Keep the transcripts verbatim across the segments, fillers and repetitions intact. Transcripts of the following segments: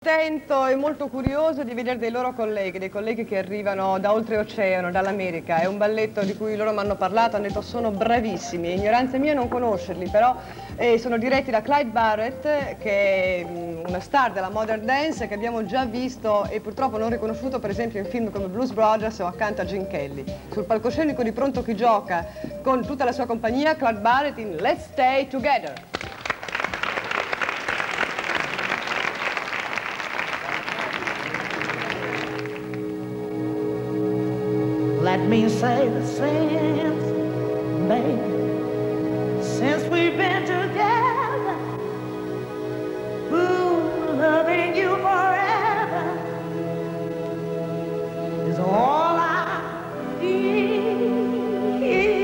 contento e molto curioso di vedere dei loro colleghi, dei colleghi che arrivano da oltreoceano, dall'America. È un balletto di cui loro mi hanno parlato, hanno detto sono bravissimi. È ignoranza mia non conoscerli, però eh, sono diretti da Clyde Barrett, che è mh, una star della modern dance che abbiamo già visto e purtroppo non riconosciuto per esempio in film come Blues Brothers o accanto a Gene Kelly. Sul palcoscenico di Pronto Chi Gioca con tutta la sua compagnia, Clyde Barrett in Let's Stay Together. Let me say the since, baby, since we've been together, ooh, loving you forever is all I need.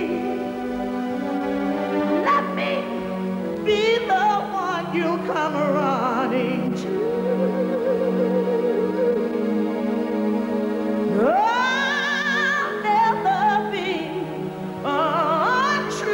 Let me be the one you come running to. Oh,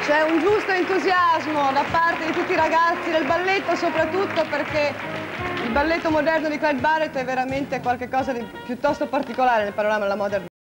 C'è un giusto entusiasmo da parte di tutti i ragazzi del balletto, soprattutto perché il balletto moderno di Clyde Barrett è veramente qualcosa di piuttosto particolare nel panorama della modern